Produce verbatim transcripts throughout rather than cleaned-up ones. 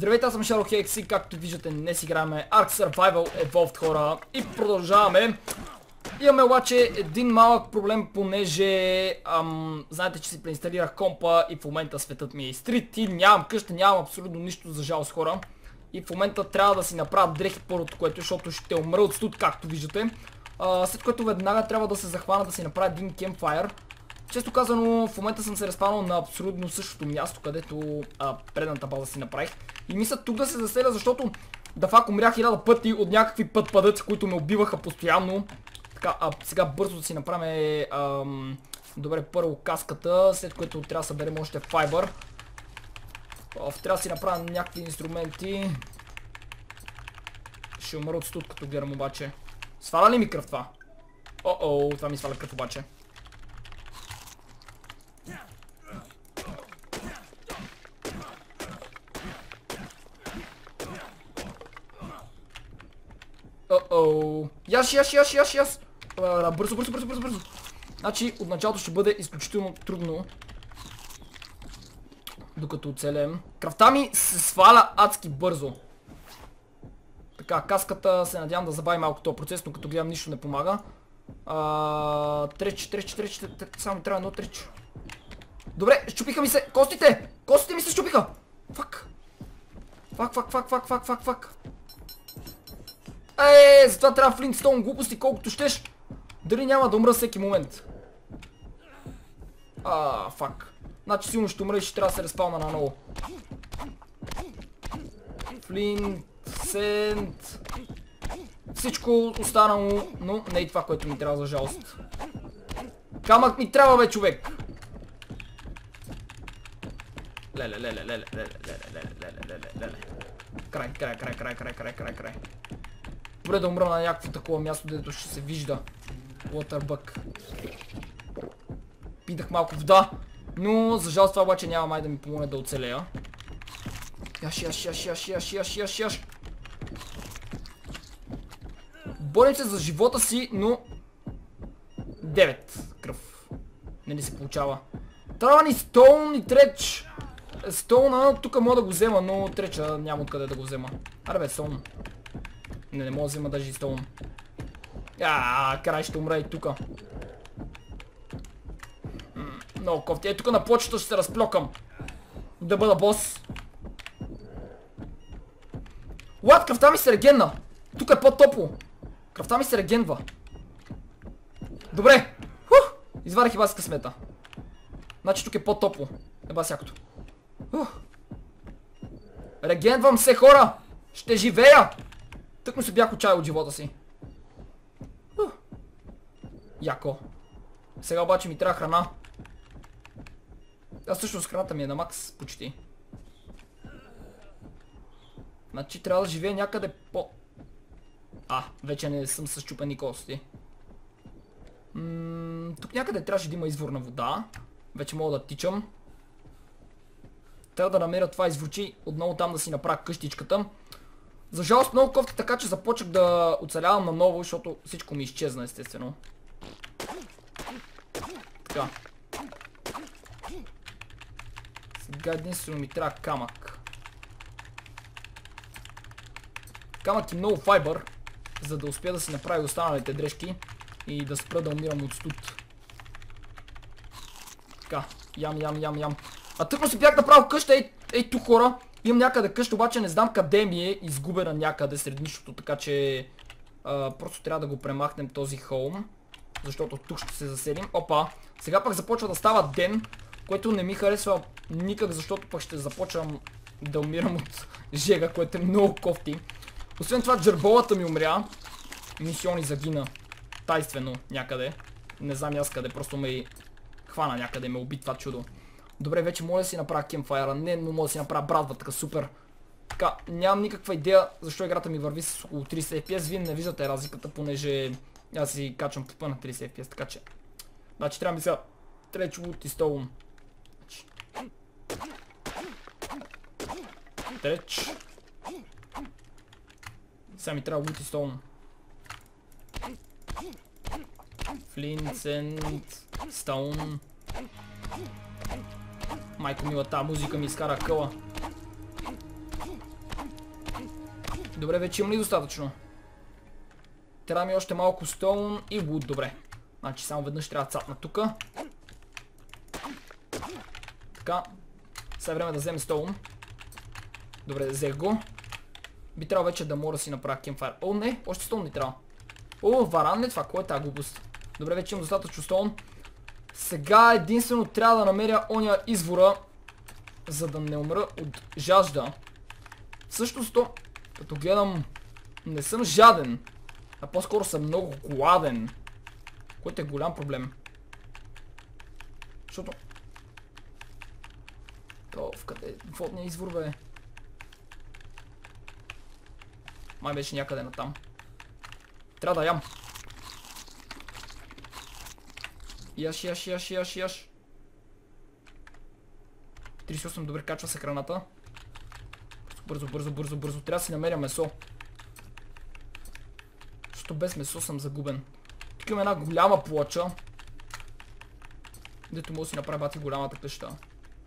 Здравейте, аз съм Шарлок Хекси, както виждате днес играме Ark Survival Evolved, хора, и продължаваме. Имаме обаче един малък проблем, понеже ам, знаете, че си преинсталирах компа и в момента светът ми е изтрит и нямам къща, нямам абсолютно нищо, за жалост, хора. И в момента трябва да си направя дрехи първото, което, защото ще умра от студ, както виждате. А, след което веднага трябва да се захвана да си направя един кемпфайр. Често казано, в момента съм се разпаднал на абсолютно същото място, където а, предната база си направих. И мисля тук да се заселя, защото да факт умрях хиляда пъти от някакви път-падъци, които ме убиваха постоянно. Така, а, сега бързо да си направим ам, добре, първо каската, след което трябва да съберем още файбър. Оф, трябва да си направя някакви инструменти. Ще умра от студ, като гледам обаче. Сваля ли ми кръв това? О-о, това ми сваля кръв обаче. О-о. Яш, яш, яш, яш, яш. Бързо, бързо, бързо, бързо, бързо. Значи, от началото ще бъде изключително трудно. Докато оцелем. Кръвта ми се сваля адски бързо. Така, каската се надявам да забави малко този процес, но като гледам нищо не помага. А, треч, треч, треч, треч, само трябва едно треч. Добре, щупиха ми се костите! Костите ми се щупиха! Фак! Фак, фак, фак, фак, фак, фак, фак. Еее, затова трябва Флинтстоун глупости, колкото щеш. Дали няма да умра всеки момент. А, фак. Значи силно ще умра и ще трябва да се респална наново. Флинт, сент. Всичко останало, но не и това, което ми трябва, за жалост. Камък ми трябва, бе, човек. Леле, леле, леле, леле, леле, леле, леле, леле. Край, край, край, край, край, край, край, край. Добре да умра на някакво такова място, дето ще се вижда. Waterbuck. Пидах малко вода, но за жалост това обаче няма май да ми помогне да оцелея. Яш, яш, яш, яш, яш, яш, яш, яш. Борим се за живота си, но... девет кръв. Не ни се получава. Трябва ни стоун и треч. Стоуна тук мога да го взема, но треча няма откъде да го взема. Аре бе, стоун. Не, не мога да взема даже и стоун. Ааа, край ще умра и тука. Много кофти. Е, тук на почвата ще се разплюкам. Да бъда бос. Лад, кръвта ми се регенна. Тук е по-топло. Кръвта ми се регенва. Добре. Хух! Извадих и бас късмета. Значи тук е по-топло. Еба сякото. Хух! Регенвам се, хора! Ще живея! Тък му се бях отчаял от живота си. Хух! Яко. Сега обаче ми трябва храна. Аз всъщност храната ми е на макс почти. Значи трябва да живея някъде по... А, вече не съм с чупени кости. М тук някъде трябваше да има изворна вода. Вече мога да тичам. Трябва да намеря това изворчи, отново там да си направя къщичката. За жалост много кофти, така че започнах да оцелявам наново, защото всичко ми изчезна, естествено. Така. Сега единствено ми трябва камък. Камък и много файбър, за да успя да си направя останалите дрежки и да спра да умирам от студ. Така, ям, ям, ям, ям. А тъкно си бях направил къща, ей, ей тук, хора. Имам някъде къща, обаче не знам къде ми е, изгубена някъде сред нищото, така че а, просто трябва да го премахнем този хоум, защото тук ще се заселим. Опа, сега пък започва да става ден, което не ми харесва никак, защото пък ще започвам да умирам от жега, което е много кофти. Освен това, джерболата ми умря. Мисиони загина тайствено някъде. Не знам аз къде, просто ме хвана някъде, ме уби това чудо. Добре, вече мога да си направя кемпфайра. Не, но мога да си направя брадва, така супер. Така, нямам никаква идея защо играта ми върви с около трийсет еф пи ес. Вие не виждате разликата, понеже аз си качвам тъпа на трийсет еф пи ес, така че... Значи трябва ми сега треч, вуд и стоун. Треч. Сега ми трябва вуд и стоун. Флинт, сент, стоун. Майко мила, тази музика ми изкара къла. Добре, вече имам ли достатъчно? Трябва ми още малко стоун и вуд, добре. Значи само веднъж трябва да цапна тука. Така. Сега е време да вземе стоун. Добре, взех го. Би трябвало вече да мога да си направя кемфайр. О, не, още стоун не трябва. О, варан ли това? Кой е тази глупост? Добре, вече имам достатъчно стоун. Сега единствено трябва да намеря оня извора, за да не умра от жажда. Всъщност то, като гледам, не съм жаден, а по-скоро съм много гладен. Което е голям проблем. Защото... То, в къде? Водния извор, бе. Май беше някъде натам. Трябва да ям. Яш, яш, яш, яш, яш. тридесет и осем, добре, качва се храната. Бързо, бързо, бързо, бързо. Трябва да си намеря месо. Защото без месо съм загубен. Тук има една голяма плоча. Дето мога да си направя бати голямата къща.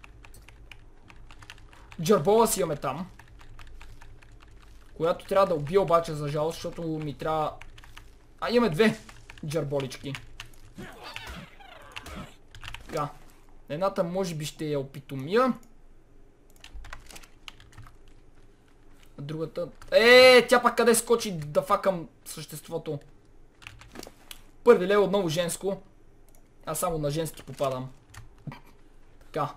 Джарбола си имаме там. Която трябва да убия обаче за жалост, защото ми трябва... А, имаме две джарболички. Така. Едната може би ще я опитомия. А другата... Е, тя пак къде скочи да факам съществото. Първи лев отново женско. Аз само на женски попадам. Така.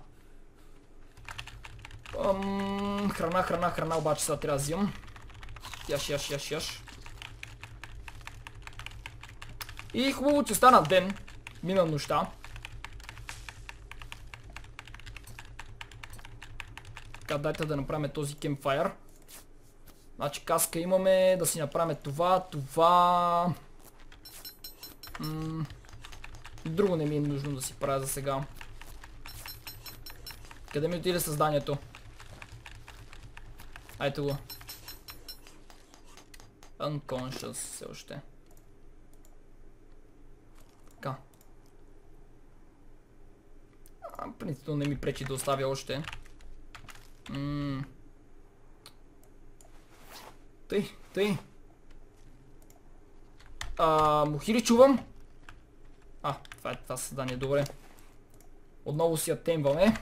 Ам, храна, храна, храна, обаче сега трябва да взимам. Яш, яш, яш, яш. И хубаво, че стана ден. Мина нощта. Така, дайте да направим този кемпфайр. Значи каска имаме, да си направим това, това... М Друго не ми е нужно да си правя за сега. Къде ми отиде създанието? Айде го. Unconscious все още. Така. Принципно не ми пречи да оставя още. Ммм. Тъй, тъй. А, мухири чувам. А, това е това създание, добре. Отново си я темваме.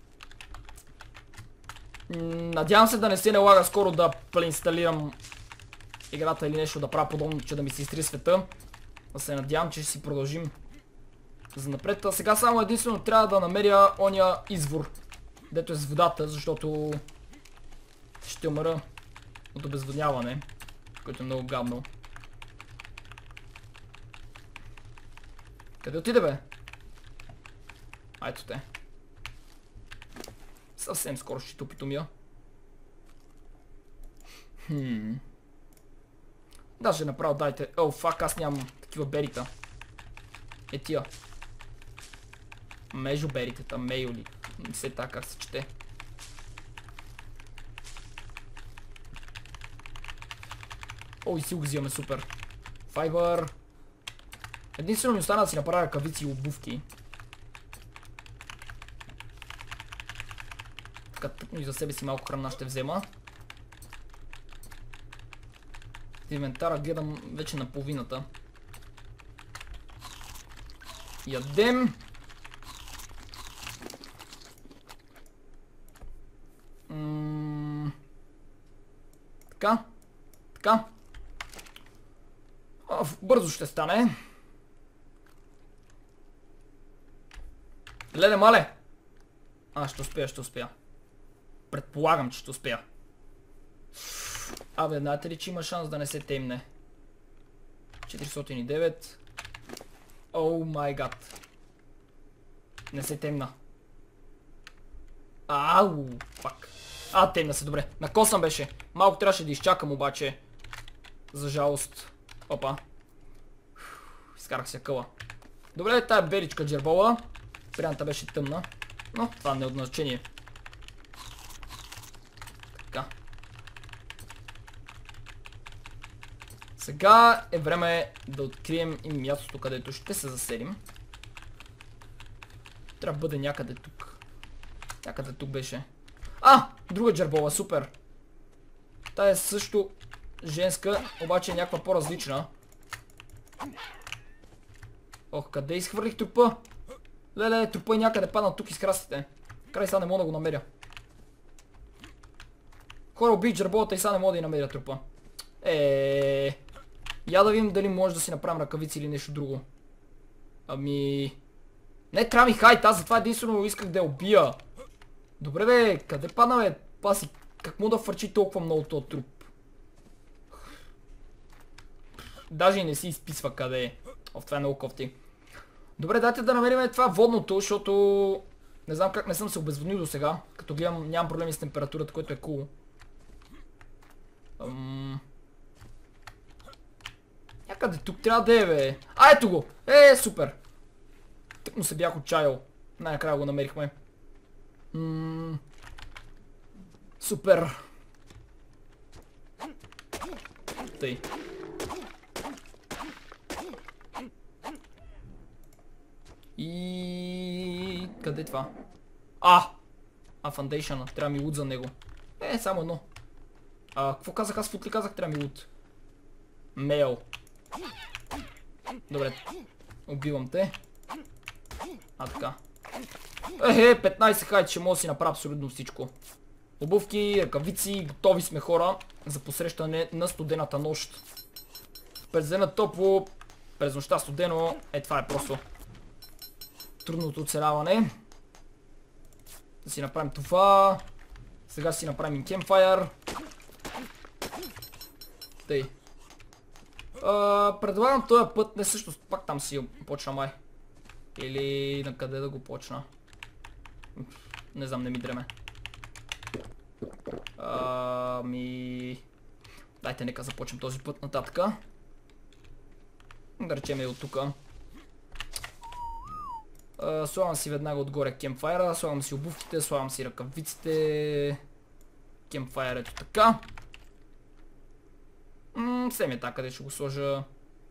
Надявам се да не се налага скоро да преинсталирам играта или нещо да правя подобно, че да ми се изтри света. Да се надявам, че ще си продължим за напред. А сега само единствено трябва да намеря оня извор, дето е с водата, защото ще умра от обезводняване, което е много гадно. Къде отиде, бе? Айто те. Съвсем скоро ще опитомия. Хм. Даже направо дайте. О, фак, аз нямам такива берита. Е тия. Межо берите, там мейо ли. Не се така как се чете. О, и си го взимаме, супер. Файбър. Единствено ми остана да си направя ръкавици и обувки. Така тъпно и за себе си малко храна ще взема. В инвентара гледам вече на половината. Ядем. М така. Така. О, бързо ще стане. Леле, мале! А, ще успея, ще успея. Предполагам, че ще успея. Абе, знаете ли, че има шанс да не се темне? четиристотин и девет. О май гад. Не се темна. Ау, фак. А, темна се, добре. Накосан беше. Малко трябваше да изчакам обаче. За жалост. Опа. Изкарах се къла. Добре, тая беличка джербола. Варианта беше тъмна. Но това не е от значение. Така. Сега е време да открием и мястото, където ще се заселим. Трябва да бъде някъде тук. Някъде тук беше. А! Друга джербола, супер! Тая също женска, обаче е някаква по-различна. Ох, къде изхвърлих трупа? Леле, трупа и някъде падна тук из храстите. Край сега не мога да го намеря. Хора, убих джерболата и сега не мога да и намеря трупа. Еее. Я да видим дали може да си направим ръкавици или нещо друго. Ами... Не, трябва ми хайт, аз затова единствено исках да я убия. Добре бе, къде падна бе? Паси, как мога да фърчи толкова много този труп? Даже и не си изписва къде е. О, това е много кофти. Добре, дайте да намерим това водното, защото... Не знам как не съм се обезводнил до сега. Като гледам, нямам проблеми с температурата, което е cool. Ам... Някъде тук трябва да е, бе. А, ето го! Е, супер! Тък му се бях отчаял. Най-накрая го намерихме. Ммм... Супер! Тъй. И... къде е това? А! А, фандейшъна. Трябва ми лут за него. Е, само едно. А, какво казах аз? Фут ли казах? Трябва ми лут. Мейл. Добре. Убивам те. А, така. Ехе, петнайсет хайт, ще мога да си направя абсолютно всичко. Обувки, ръкавици, готови сме хора за посрещане на студената нощ. През дена топло, през нощта студено, е това е просто трудното оцеляване. Да си направим това. Сега си направим кемпфайр. Тъй. Uh, предлагам този път, не всъщност пак там си почна май. Или на къде да го почна. Не знам, не ми дреме. Ами... Дайте нека започнем този път нататъка. Да речем и от тука. Uh, слагам си веднага отгоре кемпфайра, слагам си обувките, слагам си ръкавиците. Кемпфайр ето така. Ммм, все ми е така, къде ще го сложа.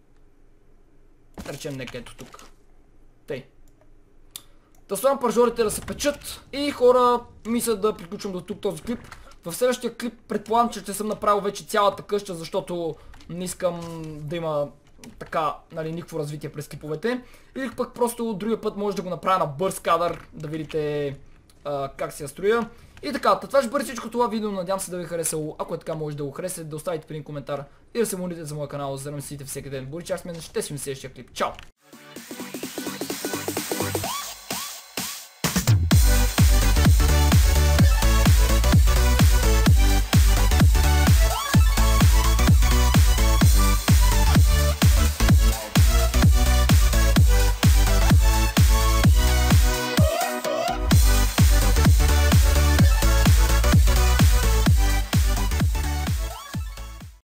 Да речем нека ето тук. Тъй. Да слагам пържорите да се печат. И хора, мисля да приключвам до тук този клип. В следващия клип предполагам, че ще съм направил вече цялата къща, защото не искам да има така, нали, никакво развитие през клиповете. Или пък просто другия път може да го направя на бърз кадър, да видите а, как се я строя. И така, това ще бъде всичко това видео, надявам се да ви е харесало. Ако е така, може да го харесате, да оставите един коментар и да се молите за моя канал, за да ме следите всеки ден. Боричак сме, ще си в следващия клип. Чао!